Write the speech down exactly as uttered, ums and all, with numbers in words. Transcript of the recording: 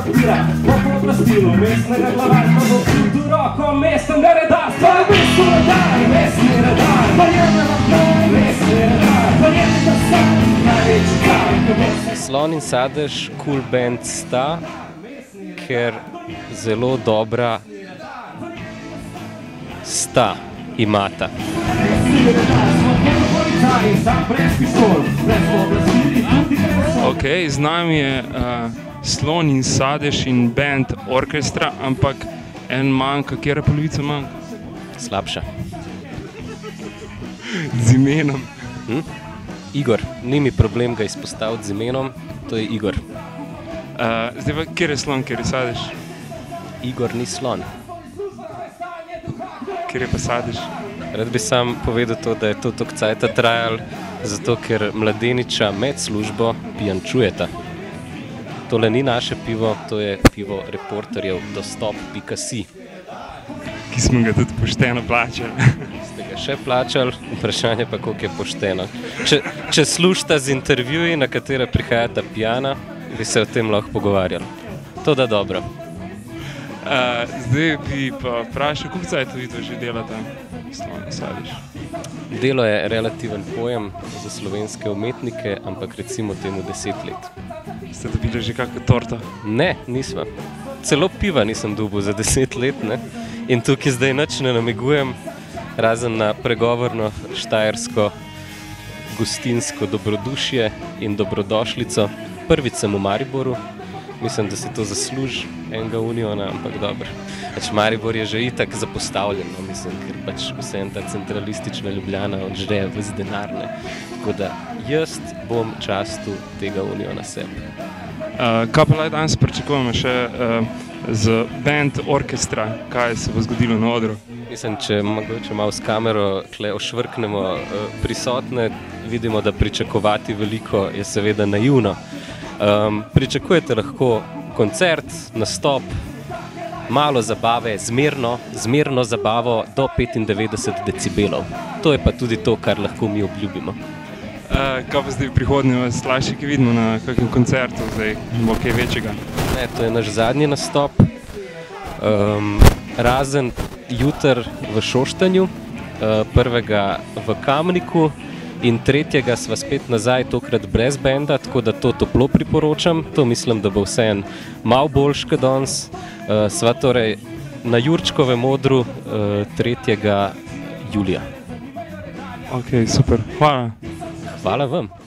odpira, po pooblastilu mestnega glavarja bo vsil roko mestnega redar. To je mestni redar, mestni redar, verjamem vam to, mestni redar, verjamem, da sem največji kar, ko bo se... Slon in Sadež cool band sta, ker zelo dobra sta imata. Ok, z nami je uh, Slon in Sadež in band Orkestra, ampak en manjka, katera polovica manjka? Slabša. Z imenom. Hm? Igor, ni mi problem ga izpostaviti z imenom, to je Igor. Uh, zdaj pa, kjer je Slon, kjer je Sadež? Igor ni slon. Kjer je pa Sadež? Rad bi sam povedal to, da je to toliko cajta trajal, zato ker mladeniča med službo pijančujeta. Tole ni naše pivo, to je pivo reporterjev dostop pika si. Ki smo ga tudi pošteno plačali. Ste ga še plačali, vprašanje pa, koliko je pošteno. Če, če slušate z intervjuji, na katere prihajata pijana, bi se o tem lahko pogovarjali. To da dobro. Uh, zdaj bi pa vprašal, koliko cajta vi to že delate, Slon in Sadež? Delo je relativen pojem za slovenske umetnike, ampak recimo temu deset let. Ste dobili že kakšno torto? Ne, nisva. Celo piva nisem dobil za deset let, ne? In tukaj zdaj nič ne namigujem, razen na pregovorno štajersko gostinsko dobrodušje in dobrodošlico. Prvič sem v Mariboru, mislim, da si to zasluži enega uniona, ampak dobro. Pač Maribor je že itak zapostavljen, no, mislim, ker pač vse ta centralistična Ljubljana odžreje ves denar, ne. Tako da jaz bom častil tega uniona sebi. Uh, kaj pa laj danes pričakujemo še uh, z band Orkestra, kaj se bo zgodilo na odru? Mislim, če mogoče malo s kamero tle ošvrknemo uh, prisotne, vidimo, da pričakovati veliko je seveda naivno. Um, pričakujete lahko koncert, nastop, malo zabave, zmerno, zmerno zabavo do petindevetdeset decibelov. To je pa tudi to, kar lahko mi obljubimo. Uh, kaj pa zdaj v prihodnje slajši, ki vidimo na kakšnem koncertu, zdaj bo kaj večjega? Ne, to je naš zadnji nastop, um, razen jutr v Šoštanju, uh, prvega v Kamniku, in tretjega sva spet nazaj, tokrat brez benda, tako da to toplo priporočam. To mislim, da bo vseeno malo boljš kot danes. Uh, sva torej na Jurčkovem odru uh, tretjega julija. Ok, super. Hvala. Hvala vam.